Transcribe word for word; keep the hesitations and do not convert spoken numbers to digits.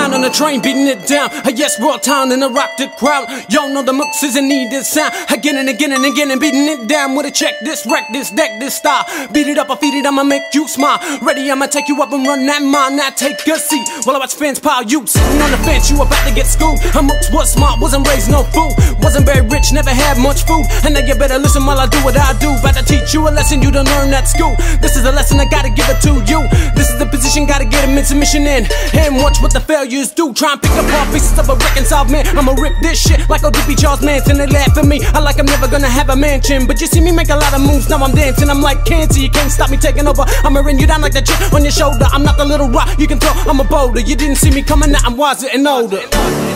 down on the train, beating it down. Uh, yes, raw town and I rock the crowd. Y'all know the Mooks is in need of sound. Again and again and again and beating it down with a check this, wreck this, deck this style. Beat it up, I feed it, I'ma make you smile. Ready, I'ma take you up and run that mile. Now take a seat while I watch fans pile. You sitting on the fence, you about to get schooled. A Mooks was smart, wasn't raised no fool. Wasn't very rich, never had much food. And now you better listen while I do what I do. About to teach you a lesson you don't learn at school. This is a lesson I gotta give it to you. This is the position, gotta get him in submission in. And watch what the failures do. Try and pick apart pieces of a reconciled man. I'ma rip this shit like O D P Charles Manson. They laugh at me, I like I'm never gonna have a mansion. But you see me make a lot of moves, now I'm dancing. I'm like cancer, you can't stop me taking over. I'ma run you down like the chip on your shoulder. I'm not the little rock you can throw, I'm a boulder. You didn't see me coming, now I'm wiser and older.